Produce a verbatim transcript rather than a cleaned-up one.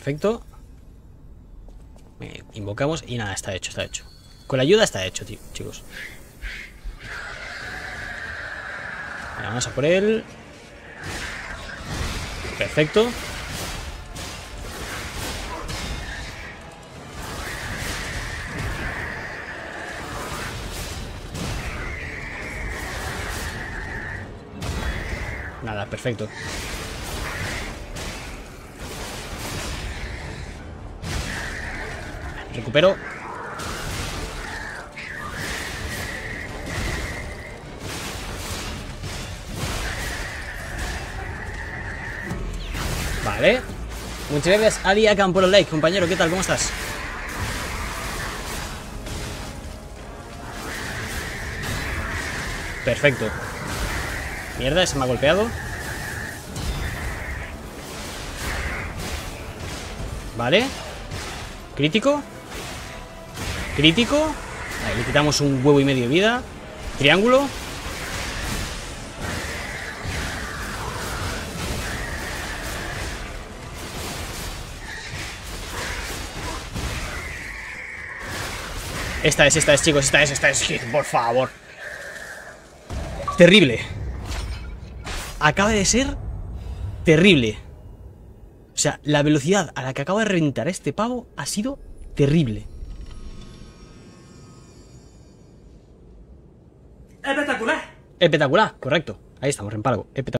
perfecto. Invocamos y nada, está hecho, está hecho. Con la ayuda está hecho, tío, chicos. Venga, vamos a por él. Perfecto. Nada, perfecto. Recupero. Vale. Muchas gracias, Ali Akan, por el like, compañero. ¿Qué tal? ¿Cómo estás? Perfecto. Mierda, se me ha golpeado. Vale. Crítico. Crítico. Ahí le quitamos un huevo y medio de vida. Triángulo. Esta es, esta es, chicos, esta es, esta es. Por favor. Terrible. Acaba de ser terrible. O sea, la velocidad a la que acaba de reventar este pavo ha sido terrible. Espectacular. Espectacular, correcto. Ahí estamos, Reempálago. Espectacular.